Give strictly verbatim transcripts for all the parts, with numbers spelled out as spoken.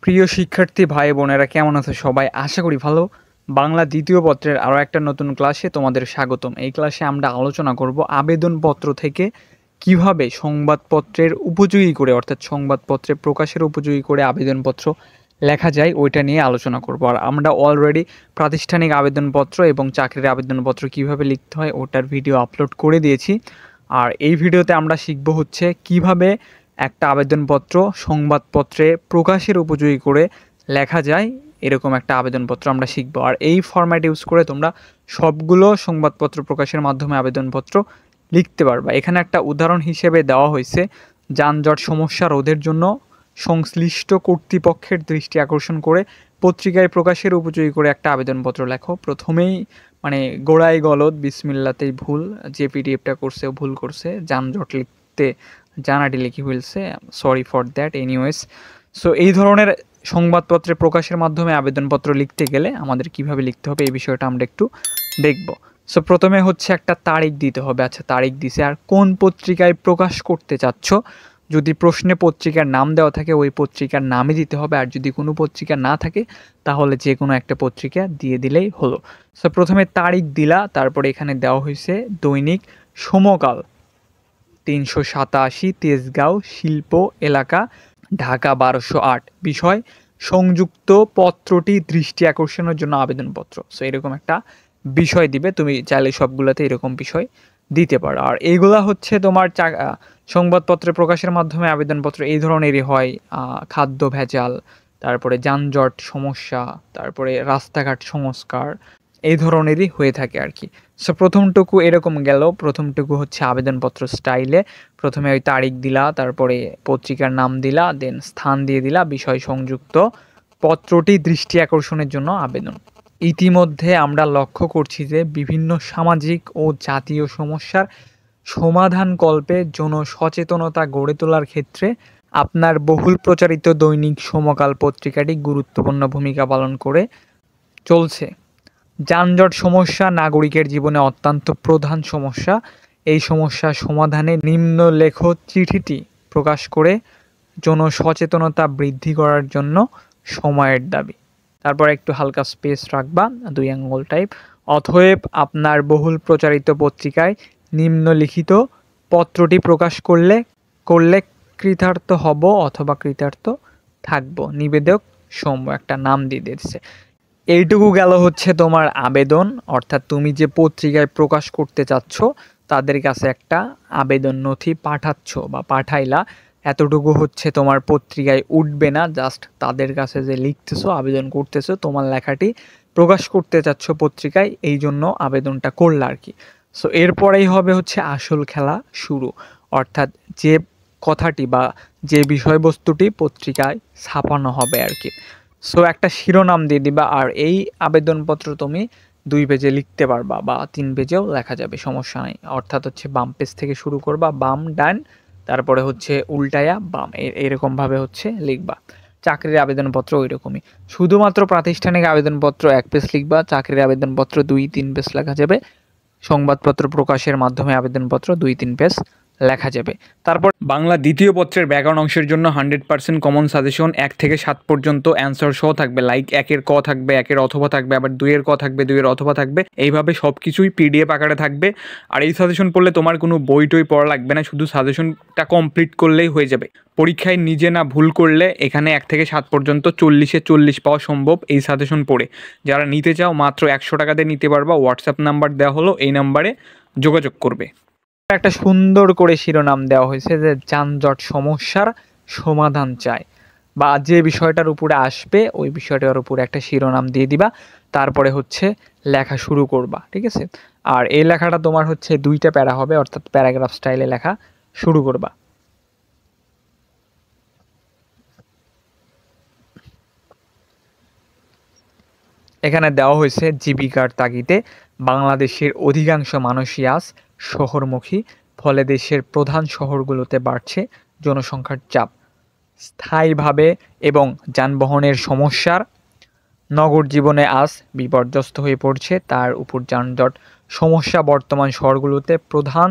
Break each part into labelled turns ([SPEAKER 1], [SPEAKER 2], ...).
[SPEAKER 1] প্রিয় শিক্ষার্থী ভাই বোনেরা কেমন আছো সবাই? আশা করি ভালো। বাংলা দ্বিতীয় পত্রের আরও একটা নতুন ক্লাসে তোমাদের স্বাগতম। এই ক্লাসে আমরা আলোচনা করব আবেদনপত্র থেকে কিভাবে সংবাদপত্রের উপযোগী করে অর্থাৎ সংবাদপত্রে প্রকাশের উপযোগী করে আবেদনপত্র লেখা যায় ওইটা নিয়ে আলোচনা করব। আর আমরা অলরেডি প্রাতিষ্ঠানিক আবেদনপত্র এবং চাকরির আবেদনপত্র কিভাবে লিখতে হয় ওটার ভিডিও আপলোড করে দিয়েছি। আর এই ভিডিওতে আমরা শিখব হচ্ছে কিভাবে একটা আবেদনপত্র সংবাদপত্রে প্রকাশের উপযোগী করে লেখা যায় এরকম একটা আবেদনপত্র আমরা শিখব। আর এই ফরম্যাট ইউজ করে তোমরা সবগুলো সংবাদপত্র প্রকাশের মাধ্যমে আবেদনপত্র লিখতে পারবা। এখানে একটা উদাহরণ হিসেবে দেওয়া হয়েছে, যানজট সমস্যা রোধের জন্য সংশ্লিষ্ট কর্তৃপক্ষের দৃষ্টি আকর্ষণ করে পত্রিকায় প্রকাশের উপযোগী করে একটা আবেদনপত্র লেখো। প্রথমেই মানে গোড়ায় গলদ বিসমিল্লাতেই ভুল, যে পিডিএফটা করছে ভুল করছে, যানজট লিখতে জানাটি লিখি ফেলছে, sorry for that. Anyways, so এই ধরনের সংবাদপত্রে প্রকাশের মাধ্যমে আবেদনপত্র লিখতে গেলে আমাদের কিভাবে লিখতে হবে এই বিষয়টা আমরা একটু দেখব। সো প্রথমে হচ্ছে একটা তারিখ দিতে হবে। আচ্ছা, তারিখ দিছে, আর কোন পত্রিকায় প্রকাশ করতে চাচ্ছ। যদি প্রশ্নে পত্রিকার নাম দেওয়া থাকে ওই পত্রিকার নামই দিতে হবে, আর যদি কোনো পত্রিকা না থাকে তাহলে যে কোনো একটা পত্রিকা দিয়ে দিলেই হলো। সো প্রথমে তারিখ দিলা, তারপরে এখানে দেওয়া হয়েছে দৈনিক সমকাল তিনশো সাতাশি তেজগাঁও শিল্প এলাকা ঢাকা বারোশো আট। বিষয় সংযুক্ত পত্রটি দৃষ্টি আকর্ষণের জন্য আবেদনপত্র। সো এরকম একটা বিষয় দিবে, তুমি চাইলে সবগুলোতে এরকম বিষয় দিতে পারো। আর এইগুলা হচ্ছে তোমার সংবাদপত্রে প্রকাশের মাধ্যমে আবেদনপত্র এই ধরনেরই হয়। খাদ্য ভেজাল, তারপরে যানজট সমস্যা, তারপরে রাস্তাঘাট সংস্কার, এই ধরনেরই হয়ে থাকে আর কি। সো প্রথমটুকু এরকম গেল। প্রথমটুকু হচ্ছে আবেদনপত্র স্টাইলে, প্রথমে ওই তারিখ দিলা, তারপরে পত্রিকার নাম দিলা, দেন স্থান দিয়ে দিলা, বিষয় সংযুক্ত পত্রটি দৃষ্টি আকর্ষণের জন্য আবেদন। ইতিমধ্যে আমরা লক্ষ্য করছি যে বিভিন্ন সামাজিক ও জাতীয় সমস্যার সমাধান কল্পে জনসচেতনতা গড়ে তোলার ক্ষেত্রে আপনার বহুল প্রচারিত দৈনিক সমকাল পত্রিকাটি গুরুত্বপূর্ণ ভূমিকা পালন করে চলছে। যানজট সমস্যা নাগরিকের জীবনে অত্যন্ত প্রধান সমস্যা। এই সমস্যা সমাধানে নিম্নলেখ চিঠিটি প্রকাশ করে জনসচেতনতা বৃদ্ধি করার জন্য সময়ের দাবি। তারপর একটু হালকা স্পেস রাখবা, দুই আঙ্গুল টাইপ। অতএব আপনার বহুল প্রচারিত পত্রিকায় নিম্নলিখিত পত্রটি প্রকাশ করলে করলে কৃতার্থ হব অথবা কৃতার্থ থাকব। নিবেদক সৌম্য, একটা নাম দিয়ে দিচ্ছে। এইটুকু গেল হচ্ছে তোমার আবেদন, অর্থাৎ তুমি যে পত্রিকায় প্রকাশ করতে চাচ্ছ তাদের কাছে একটা আবেদন নথি পাঠাচ্ছ বা পাঠাইলা, এতটুকু হচ্ছে তোমার পত্রিকায় উঠবে না। জাস্ট তাদের কাছে যে লিখতেছো আবেদন করতেছো তোমার লেখাটি প্রকাশ করতে চাচ্ছ পত্রিকায়, এই জন্য আবেদনটা করলে আর কি। সো এরপরেই হবে হচ্ছে আসল খেলা শুরু, অর্থাৎ যে কথাটি বা যে বিষয়বস্তুটি পত্রিকায় ছাপানো হবে আর কি। সো একটা শিরোনাম দিয়ে দিবা, আর এই আবেদনপত্র তুমি দুই পেজে লিখতে পারবা বা তিন পেজেও লেখা যাবে, সমস্যা নেই। অর্থাৎ হচ্ছে বাম পেজ থেকে শুরু করবা, বাম ডান, তারপরে হচ্ছে উল্টায়া বাম, এরকমভাবে হচ্ছে লিখবা। চাকরির আবেদনপত্র ওই রকমই, শুধুমাত্র প্রাতিষ্ঠানিক আবেদনপত্র এক পেজ লিখবা, চাকরির আবেদনপত্র দুই তিন পেজ লেখা যাবে, সংবাদপত্র প্রকাশের মাধ্যমে আবেদনপত্র দুই তিন পেজ লেখা যাবে। তারপর বাংলা দ্বিতীয় পত্রের ব্যাকরণ অংশের জন্য হান্ড্রেড পার্সেন্ট কমন সাজেশন এক থেকে সাত পর্যন্ত অ্যান্সার সহ থাকবে। লাইক একের ক থাকবে, একের অথবা থাকবে, আবার দুইয়ের ক থাকবে, দুইয়ের অথবা থাকবে, এইভাবে সব কিছুই পিডিএফ আকারে থাকবে। আর এই সাজেশন পড়লে তোমার কোনো বই টই পড়া লাগবে না, শুধু সাজেশনটা কমপ্লিট করলেই হয়ে যাবে। পরীক্ষায় নিজে না ভুল করলে এখানে এক থেকে সাত পর্যন্ত চল্লিশে চল্লিশ পাওয়া সম্ভব এই সাজেশন পড়ে। যারা নিতে চাও মাত্র একশো টাকাতে নিতে পারবা। হোয়াটসঅ্যাপ নাম্বার দেওয়া হলো, এই নাম্বারে যোগাযোগ করবে। একটা সুন্দর করে শিরোনাম দেওয়া হয়েছে যে যানজট সমস্যার সমাধান চাই, বা যে বিষয়টার উপরে আসবে ওই বিষয়টার উপরে একটা শিরোনাম দিয়ে দিবা, তারপরে হচ্ছে লেখা শুরু করবা, ঠিক আছে। আর এই লেখাটা তোমার হচ্ছে দুইটা প্যারা হবে, অর্থাৎ প্যারাগ্রাফ স্টাইলে লেখা শুরু করবা। এখানে দেওয়া হয়েছে জীবিকার তাগিদে বাংলাদেশের অধিকাংশ মানুষই আজ শহরমুখী, ফলে দেশের প্রধান শহরগুলোতে বাড়ছে জনসংখ্যার চাপ। স্থায়ীভাবে এবং যানবাহনের সমস্যার নগর জীবনে আজ বিপর্যস্ত হয়ে পড়ছে। তার উপর যানজট সমস্যা বর্তমান শহরগুলোতে প্রধান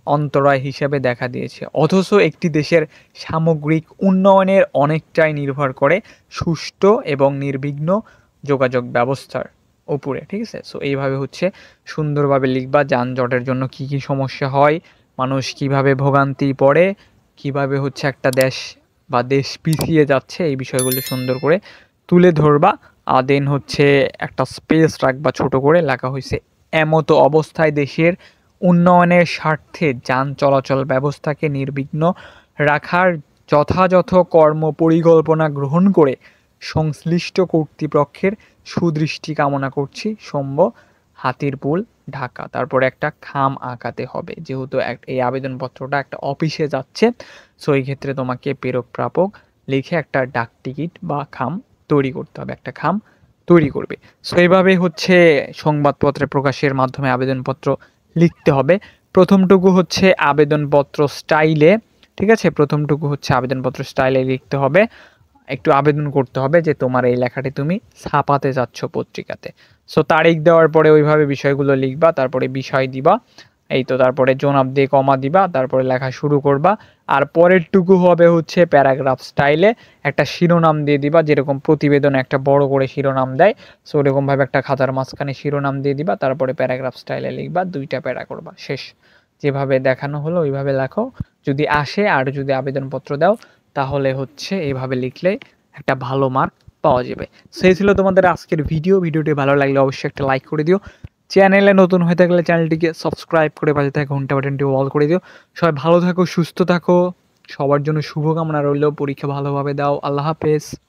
[SPEAKER 1] অন্তরায় হিসেবে দেখা দিয়েছে। অথচ একটি দেশের সামগ্রিক উন্নয়নের অনেকটাই নির্ভর করে সুষ্ঠু এবং নির্বিঘ্ন যোগাযোগ ব্যবস্থার উপরে, ঠিক আছে? সো এইভাবে হচ্ছে সুন্দরভাবে লিখবা যানজটের জন্য কি কি সমস্যা হয়, মানুষ কিভাবে ভোগান্তি পড়ে, কিভাবে হচ্ছে একটা দেশ বা দেশ পিছিয়ে যাচ্ছে, এই বিষয়গুলো সুন্দর করে তুলে ধরবা। আর দেন হচ্ছে একটা স্পেস রাখবা ছোট করে, লেখা হয়েছে এমতো অবস্থায় দেশের উন্নয়নের স্বার্থে যান চলাচল ব্যবস্থাকে নির্বিঘ্ন রাখার যথাযথ কর্ম পরিকল্পনা গ্রহণ করে সংশ্লিষ্ট কর্তৃপক্ষের সুদৃষ্টি কামনা করছি। সম্ভ, হাতিরপুল, ঢাকা। তারপরে একটা খাম আঁকাতে হবে, যেহেতু এই আবেদনপত্রটা একটা অফিসে যাচ্ছে। সো এই ক্ষেত্রে তোমাকে প্রেরক প্রাপক লিখে একটা ডাক টিকিট বা খাম তৈরি করতে হবে, একটা খাম তৈরি করবে। সো এইভাবে হচ্ছে সংবাদপত্রে প্রকাশের মাধ্যমে আবেদনপত্র লিখতে হবে। প্রথমটুকু হচ্ছে আবেদনপত্র স্টাইলে, ঠিক আছে? প্রথমটুকু হচ্ছে আবেদনপত্র স্টাইলে লিখতে হবে, একটু আবেদন করতে হবে যে তোমার এই লেখাটি তুমি ছাপাতে যাচ্ছ পত্রিকাতে। সো তারিখ দেওয়ার পরে ওইভাবে বিষয়গুলো লিখবা, তারপরে বিষয় দিবা, এই তো, তারপরে জনাব দিয়ে কমা দিবা, তারপরে লেখা শুরু করবা। আর পরেরটুকু হবে হচ্ছে প্যারাগ্রাফ স্টাইলে, একটা শিরোনাম দিয়ে দিবা, যেরকম প্রতিবেদনে একটা বড় করে শিরোনাম দেয়। সো ওরকমভাবে একটা খাতার মাঝখানে শিরোনাম দিয়ে দিবা, তারপরে প্যারাগ্রাফ স্টাইলে লিখবা, দুইটা প্যারা করবা, শেষ। যেভাবে দেখানো হলো ওইভাবে লেখো। যদি আসে আর যদি আবেদনপত্র দাও তাহলে হচ্ছে এইভাবে লিখলে একটা ভালো মার্ক পাওয়া যাবে। সেই ছিল তোমাদের আজকের ভিডিও। ভিডিওটি ভালো লাগলে অবশ্যই একটা লাইক করে দিও। চ্যানেলে নতুন হয়ে থাকলে চ্যানেলটিকে সাবস্ক্রাইব করে পাশে থাকা ঘন্টা বাটনটি অল করে দিও। সবাই ভালো থাকো, সুস্থ থাকো, সবার জন্য শুভকামনা রইল। পরীক্ষা ভালোভাবে দাও। আল্লাহ হাফেজ।